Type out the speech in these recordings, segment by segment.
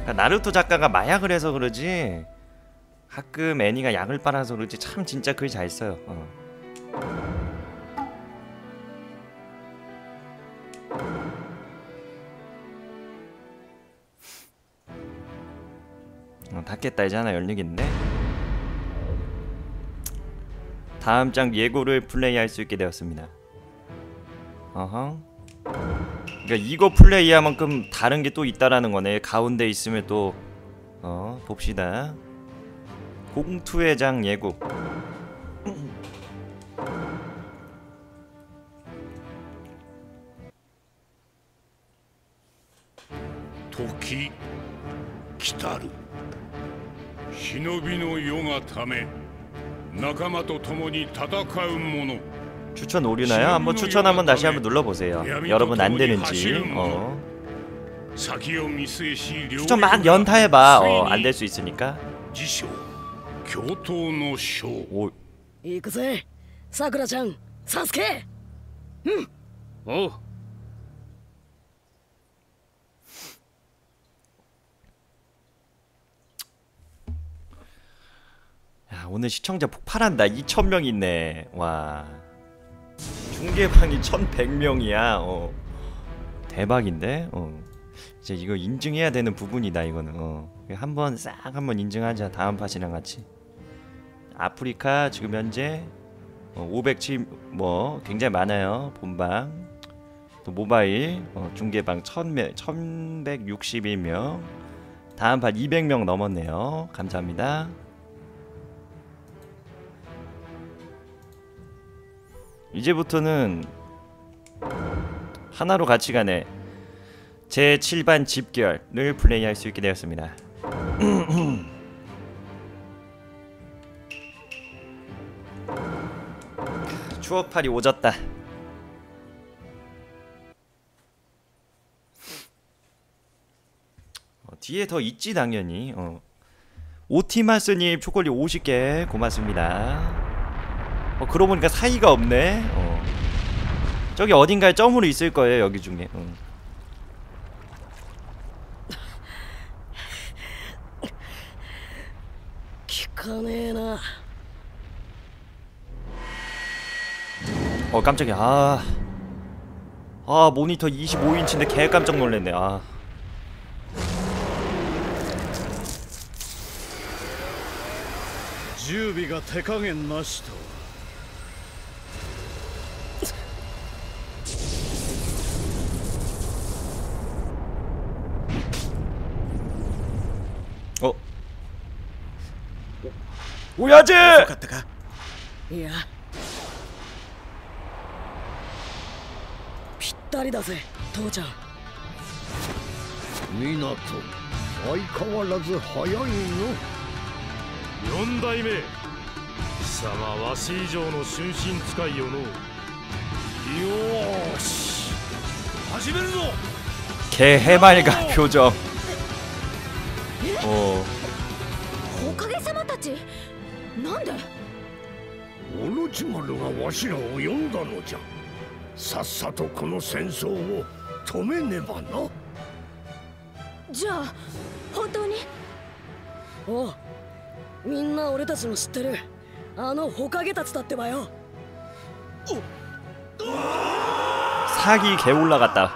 그러니까 나루토 작가가 마약을 해서 그러지 가끔 애니가 약을 빨아서 그러지 참 진짜 글 잘 써요. 닫겠다 이제 하나 열리겠네. 다음 장 예고를 플레이할 수 있게 되었습니다. 어허. 그러니까 이거 플레이할 만큼 다른 게 또 있다라는 거네. 가운데 있으면 또 봅시다. 공투의 장 예고. 時来たる忍びの世がため仲間と共に戦う者. 추천 오류나요? 한번 추천 한번 다시 한번 눌러보세요. 여러분 안 되는지. 추천 막 연타해봐. 안 될 수 있으니까. 오. 行くぜさくらちゃんサスケ。 おう。 야, 오늘 시청자 폭발한다. 2000명 있네. 와. 중계방이 1100명이야. 대박인데. 이제 이거 인증해야 되는 부분이다 이거는. 한번 싹 한번 인증하자. 다음 팟이랑 같이. 아프리카 지금 현재 507 뭐 굉장히 많아요. 본방. 또 모바일 중계방 1161명. 다음 팟 200명 넘었네요. 감사합니다. 이제부터는 하나로 같이 가네 제7반 집결을 플레이할 수 있게 되었습니다. 추억팔이 오졌다. 뒤에 더 있지 당연히. 오티마스님 초콜릿 50개 고맙습니다. 그러고 보니까 사이가 없네. 저기 어딘가에 점으로 있을 거예요 여기 중에. 깜짝이야. 모니터 25인치인데 개 깜짝 놀랐네. 준비가 대강엔 나시다. 오야지! いやぴったりだぜ父ちゃん。 港相変わらず早いの。 4代目貴様わし以上の春心使いよの。 よーし始めるぞ。 개 해맑아 표정. おかげさまたちなんで。 オロチマルがわしらを呼んだのじゃ。さっさとこの戦争を止めねばな。 じゃあ本当に。おう、みんな俺たちの知ってるホカゲたちだってばよ。 사기 개 올라갔다.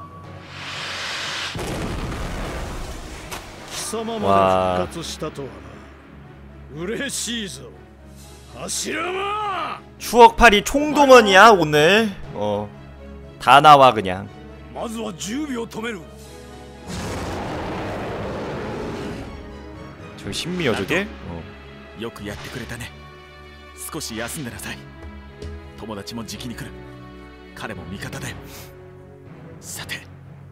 貴様まで復活したとはな。嬉しいぞ。柱間。 추억팔이 총동원이야 오늘. 다 나와 그냥. まずは10秒止める。 저 신미요 저게? よくやってくれたね。少し休んでなさい。友達もじきに来る。彼も味方だよ。さて。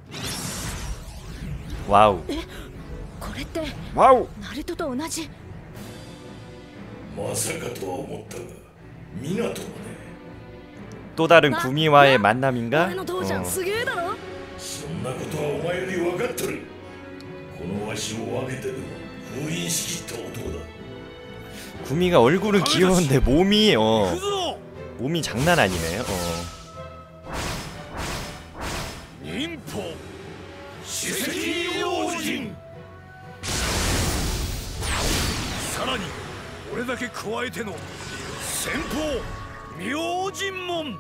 ワウ。 これってワウ。 ナルトと同じ。 まさかとは思ったが、港まで。 또 다른 구미와의 만남인가? 俺の父ちゃんすげえだろ。 そんなことはお前より分かっとる。このわしを分けてでも封印しきった男だ。 구미가 얼굴은 귀여운데 몸이 몸이 장난 아니네. 忍法史跡用心。 らに俺だけ加えての先鋒明神門。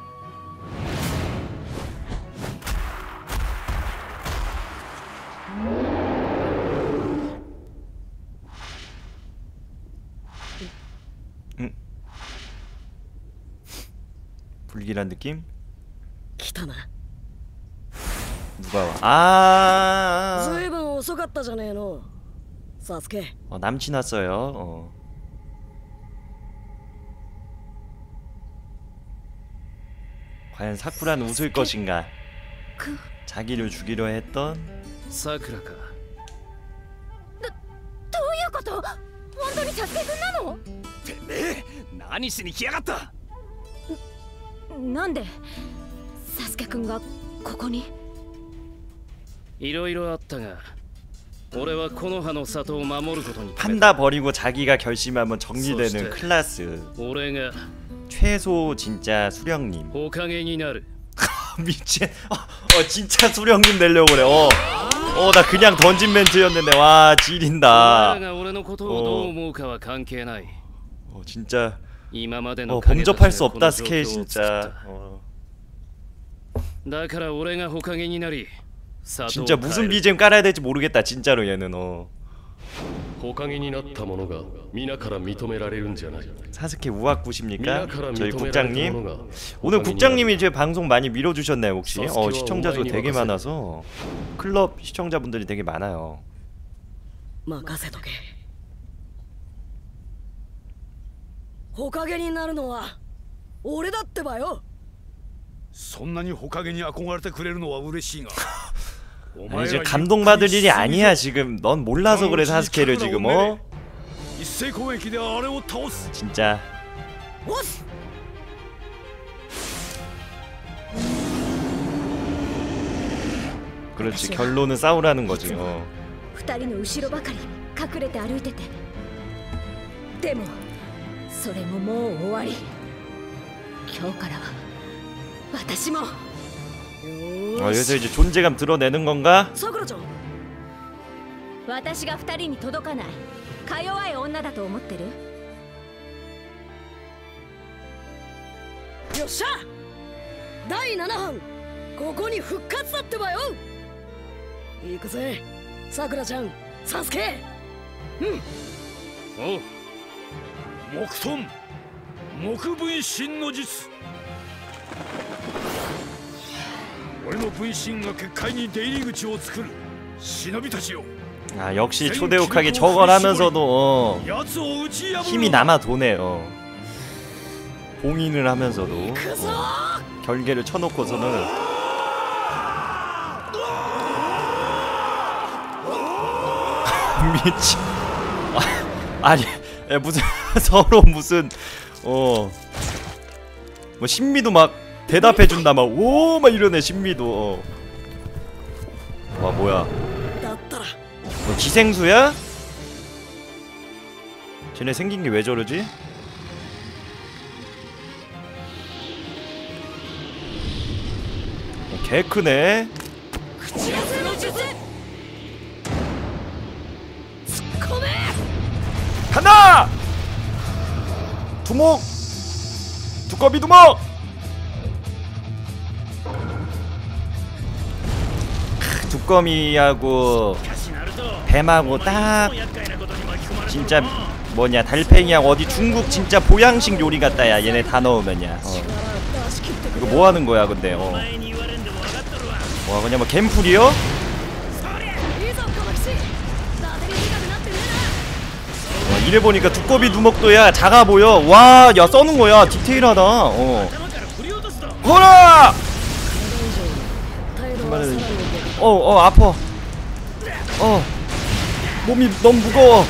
불길한 느낌? 来たな。 누가 와? 아, ずいぶん遅かったじゃねえの。サスケ。 남친 왔어요. 과연 사쿠라는 웃을 것인가? 자기를 죽이려 했던 さくらか。 どういうこと？本当にサスケ君なの？ てめえ何しに来やがった。 なんでサスケ君がここに？ いろいろあったが、俺はこの葉の里を守ることに決めた。 판다 버리고 자기가 결심하면 정리되는 클라스. 俺が 최소 진짜 수령님. おかげになる。 미친. 진짜 수령님 되려고 그래. 나 그냥 던진 멘트였는데 와 お 지린다. 前らが俺のことをどう思うかは関係ない。 진짜 今までの 범접할 수 影た 없다 ちがこの 스케일 状況を作っ 진짜. た。だから俺がほかげになり、里を 진짜 変え 무슨 る。 BGM 깔아야 될지 모르겠다 진짜로 얘는. ほかげになった者が皆から認められるんじゃない。 사스케 우악굿입니까? 皆から 저희 認められた 국장님. 者が 오늘 국장님이 제 방송 많이 밀어주셨나요 혹시? 시청자 수 되게 많아서 클럽 시청자분들이 되게 많아요. 任せとけ。ほかげになるのは俺だってばよ。 そんなにほかげに憧れてくれるのは嬉しいが。 아니 지금 감동받을 일이 아니야 지금. 넌 몰라서 그래 사스케를 지금. 一斉攻撃であれを倒す。 진짜. おっ。 그렇지 결론은 싸우라는 거지. 二人の後ろばかり隠れて歩いてて。でもそれももう終わり。今日からは私も。 여기서 이제 존재감 드러내는 건가? さくらちゃん。 私が二人に届かないか弱い女だと思ってる？ よっしゃ。第7班ここに復活だってばよ。行くぜさくらちゃん、サスケ。 おう。 木遁木分身の術。俺の分身が結界に出入り口を作る。忍びたちよ。 아 역시 초대욱하게 저걸 하면서도 奴を打ち破る。 힘이 남아 도네. 봉인을 하면서도 行くぞ。 결계를 쳐놓고서는 미치. 아니 무슨 서로 무슨 뭐 신미도 막 대답해준다 막 오 막 이러네 신미도. 와 뭐야? だったら 뭐 기생수야? 쟤네 생긴 게 왜 저러지? 개 크네. 口寄せの術。突っ込め。 간다! 두목! 두꺼비 두목! 두꺼미하고 뱀하고 딱 진짜 뭐냐 달팽이하고 어디 중국 진짜 보양식 요리 같다 야 얘네 다 넣으면야. 이거 뭐 하는 거야 근데. 와 그냥 뭐 갬플이요? いいぞ小牧師。ダテに苦くなってねえな。 와, 이래 보니까 두꺼비 두목도 야 작아 보여. 와, 야 써는 거야 디테일하다. 허라! 아파. 몸이 너무 무거워.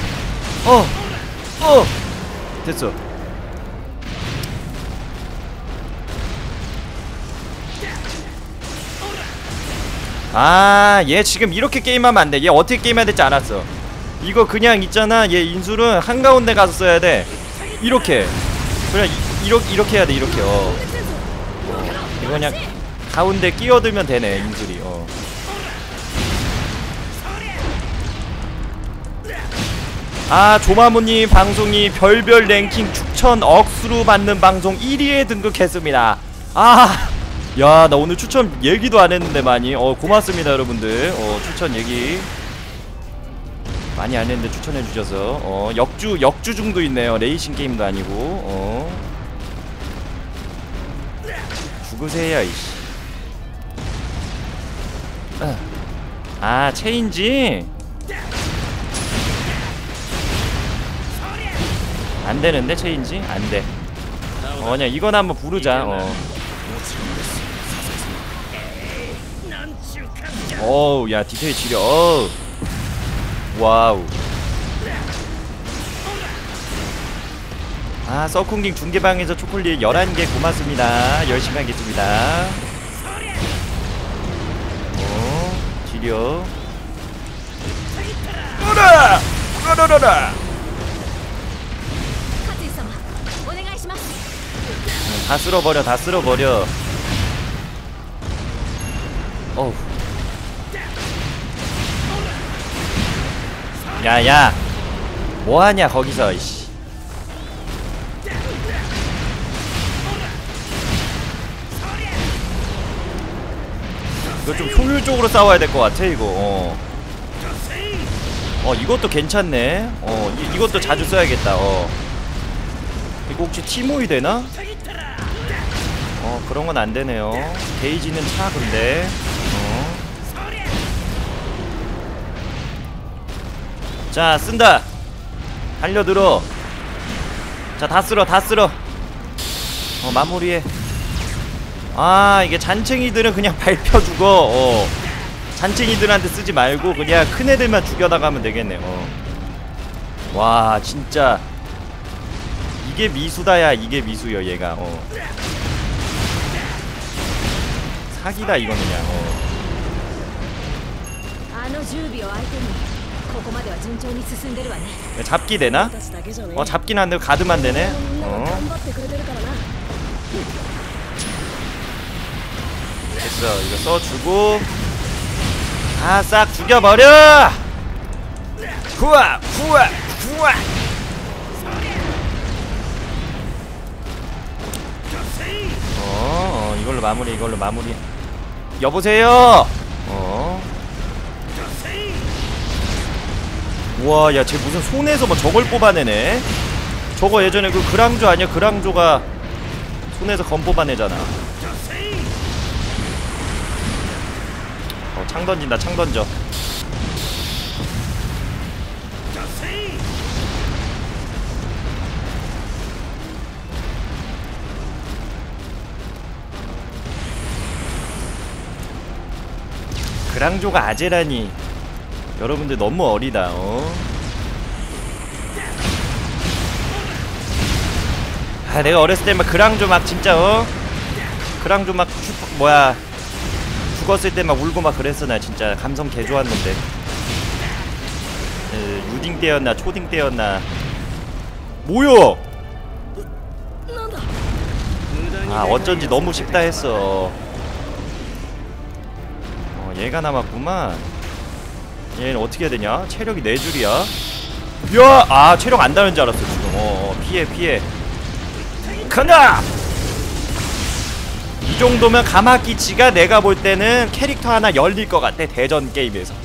됐어. 아, 얘 지금 이렇게 게임하면 안 돼. 얘 어떻게 게임해야 될지 알았어. 이거 그냥 있잖아. 얘 인술은 한가운데 가서 써야 돼. 이렇게. 그냥 이렇게 해야 돼. 이렇게. 이거 그냥 가운데 끼어들면 되네. 인술이. 아, 조마모님 방송이 별별 랭킹 추천 억수로 받는 방송 1위에 등극했습니다. 아, 야, 나 오늘 추천 얘기도 안 했는데 많이. 고맙습니다, 여러분들. 추천 얘기 많이 안 했는데 추천해 주셔서. 역주 중도 있네요. 레이싱 게임도 아니고. 죽으세요, 이씨. 아, 체인지? 안 되는데, 체인지? 안 돼. 그냥 이거나 한번 부르자. 어우, 야, 디테일 지려. 어우. 와우. 아, 서쿵딩 중계방에서 초콜릿 11개 고맙습니다. 열심히 하겠습니다. 지려. 으라! 으라라라! 다 쓸어버려, 다 쓸어버려. 어우. 야야, 뭐하냐 거기서. 이씨. 이거 좀 효율적으로 싸워야 될 것 같아 이거. 이것도 괜찮네. 이것도 자주 써야겠다. 이거 혹시 티모이 되나? 그런 건 안 되네요. 게이지는 차 근데. 자, 쓴다. 달려들어. 자, 다 쓸어, 다 쓸어. 마무리해. 아, 이게 잔챙이들은 그냥 밟혀 죽어. 잔챙이들한테 쓰지 말고 그냥 큰 애들만 죽여나가면 되겠네. 와, 진짜 이게 미수다야. 이게 미수여 얘가. 사기다 이건 그냥. 잡기 되나? 잡긴 한데 가드만 되네. 됐어. 이거 써주고 다 싹 죽여버려. 후아 후아 후아. 이걸로 마무리. 이걸로 마무리. 여보세요. 우와, 야, 쟤 무슨 손에서 뭐 저걸 뽑아내네. 저거 예전에 그 그랑조 아니야? 그랑조가 손에서 검 뽑아내잖아. 창 던진다. 창 던져. 그랑조가 아제라니. 여러분들 너무 어리다. 아, 내가 어렸을 때 막 그랑조 막 진짜 그랑조 막 뭐야 죽었을 때 막 울고 막 그랬어. 나 진짜 감성 개 좋았는데. 유딩 때였나 초딩 때였나. 뭐야? 아, 어쩐지 너무 쉽다 했어. 얘가 남았구만. 얘는 어떻게 해야 되냐? 체력이 4줄이야. 야! 아, 체력 안 닿는 줄 알았어 지금. 피해 피해. 간다! 이 정도면 가마키치가 내가 볼 때는 캐릭터 하나 열릴 것 같아. 대전 게임에서.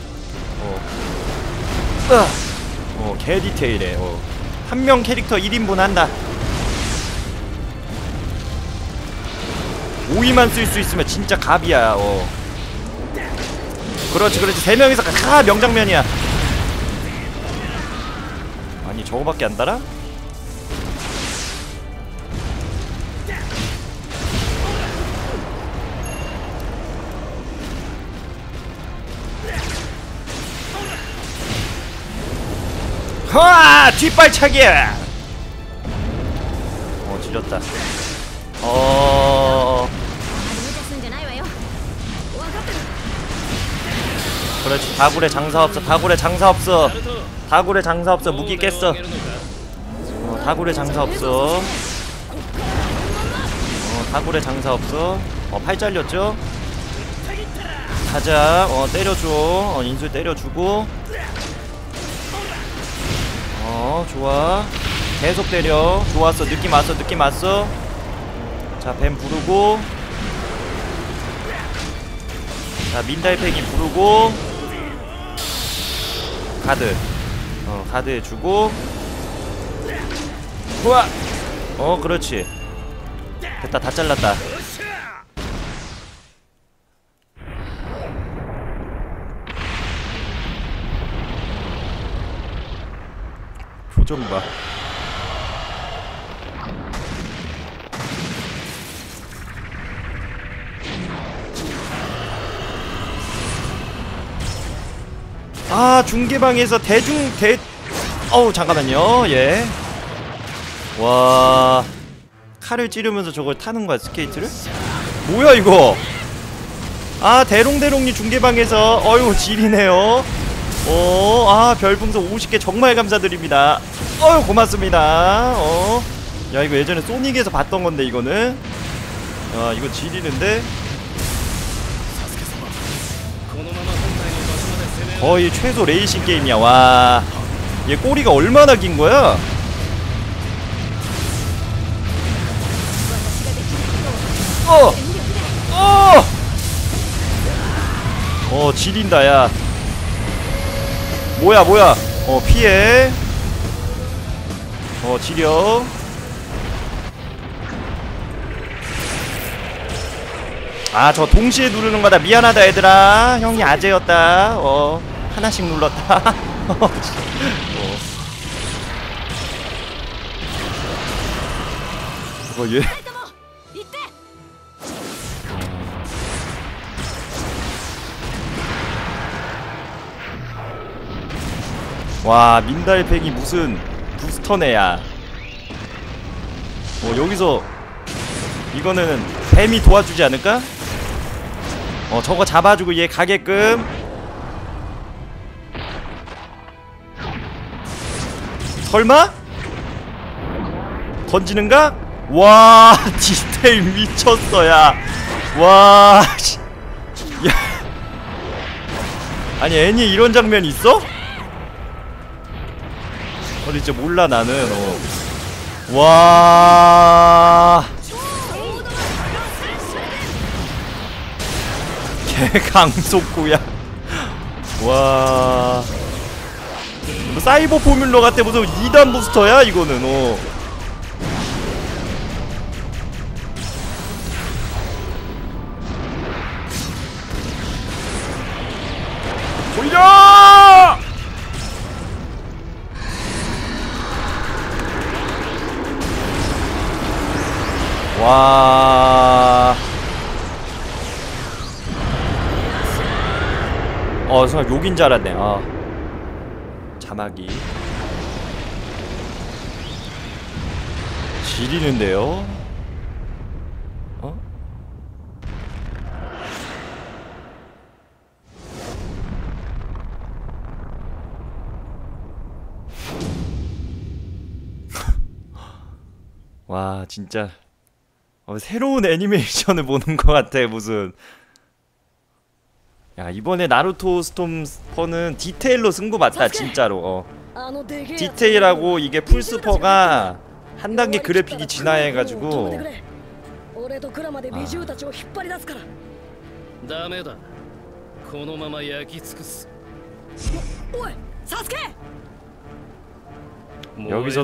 개 디테일해. 한 명 캐릭터 1인분 한다. 5위만 쓸 수 있으면 진짜 갑이야. 그렇지 그렇지. 3명이서 다 명장면이야. 아니 저거밖에 안 달아? 허아! 뒷발차기야! 지렸다. 그렇지. 다굴에 장사 없어. 다굴에 장사 없어. 다굴에 장사 없어. 무기 깼어. 다굴에 장사 없어. 다굴에 장사 없어. 팔 잘렸죠? 가자. 때려줘. 인술 때려주고. 좋아. 계속 때려. 좋았어. 느낌 왔어. 느낌 왔어. 자, 뱀 부르고. 자, 민달팽이 부르고. 가드. 가드 해주고. 우와. 그렇지. 됐다. 다 잘랐다. 표정 봐. 중계방에서 잠깐만요. 예. 와, 칼을 찌르면서 저걸 타는 거야, 스케이트를? 뭐야 이거? 대롱대롱님 중계방에서 어휴 지리네요. 별풍선 50개 정말 감사드립니다. 고맙습니다. 야, 이거 예전에 소닉에서 봤던 건데 이거는. 이거 지리는데. 거의 최소 레이싱 게임이야. 와, 얘 꼬리가 얼마나 긴 거야? 지린다. 야, 뭐야 피해. 지려. 저 동시에 누르는 거다. 미안하다 얘들아. 형이 아재였다. 하나씩 눌렀다. 얘. 와, 민달팽이 무슨 부스터네야. 여기서 이거는 뱀이 도와주지 않을까? 저거 잡아주고 얘 가게끔. 설마? 던지는가? 와, 디테일 미쳤어. 야, 와, 야, 아니 애니 이런 장면 있어? 진짜 몰라 나는. 와, 개강속구야. 와, 뭐 사이버 포뮬러 같아. 무슨 2단 부스터야 이거는. 돌려! 와, 순간 욕인 줄 알았네. 자막이 지리는데요. 와, 진짜 새로운 애니메이션을 보는 것 같아. 무슨. 야, 이번에 나루토 스톰스퍼는 디테일로 승부 맞다 진짜로. 디테일하고 이게 풀스퍼가 한 단계 그래픽이 진화해가지고. ダメだ。このまま焼き尽くす。 おい、サスケ！ 여기서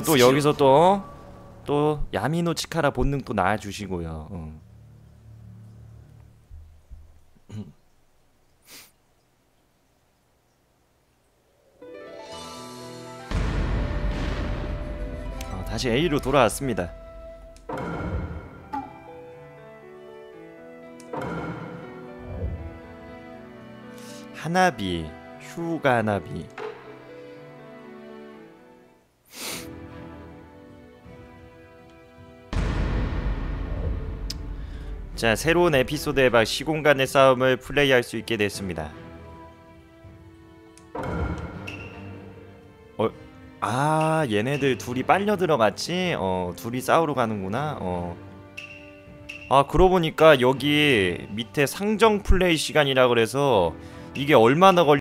또 야미노 치카라 본능 또 나와주시고요. 다시 A로 돌아왔습니다. 하나비, 휴가 하나비. 자, 새로운 에피소드의 박 시공간의 싸움을 플레이할 수 있게 됐습니다. 얘네들 둘이 빨려 들어갔지? 둘이 싸우러 가는구나. 그러고 보니까 여기 밑에 상정 플레이 시간이라 그래서 이게 얼마나